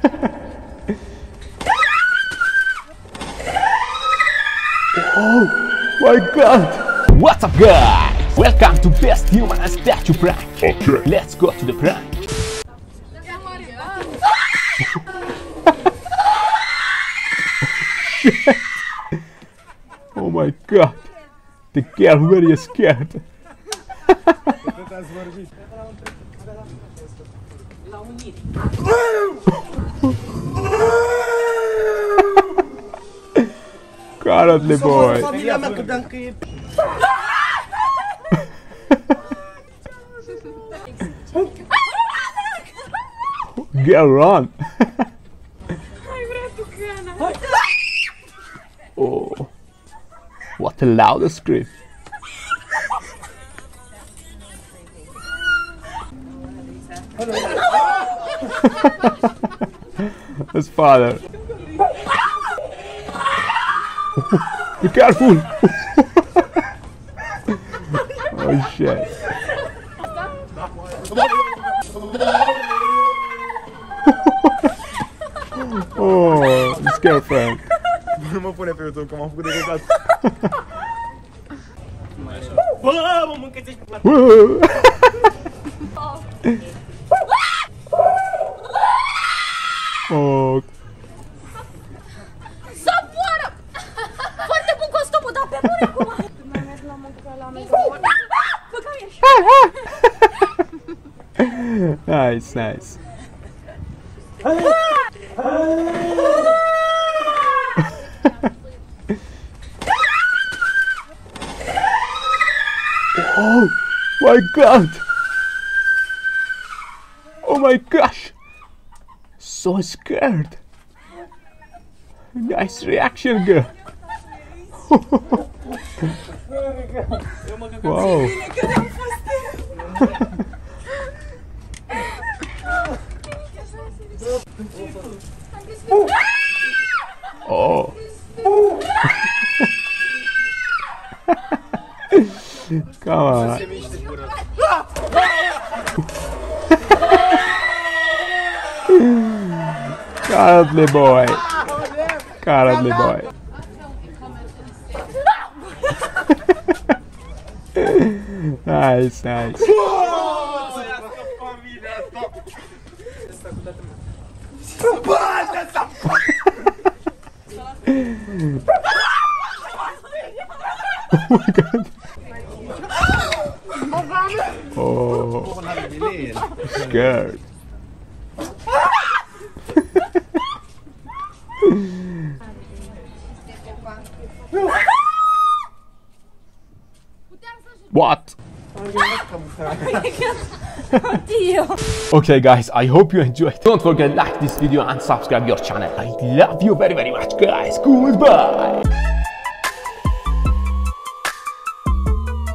Oh my god! What's up guys? Welcome to Best Human Statue Prank. Okay. Let's go to the prank. Oh my god. The girl very scared. Currently boy. Girl run. Oh, what a loud scream. His father. Be careful. Oh shit. Oh, his girlfriend. No mă pune pe YouTube, că m-am făcut de gătat. Bă, mă mâncățești pe Oh. Să moară! Foarte bun costumul, dar pe bune acum! Mai merg la mâncare la mea. Nice, nice. Oh my god! Oh my gosh! So scared! Nice reaction, girl! Wow! Oh! Come on! Currently boy! Currently boy! Nice, nice! Oh my god! Oh, scared. What? Okay guys, I hope you enjoyed. Don't forget to like this video and subscribe your channel. I love you very much guys. Goodbye.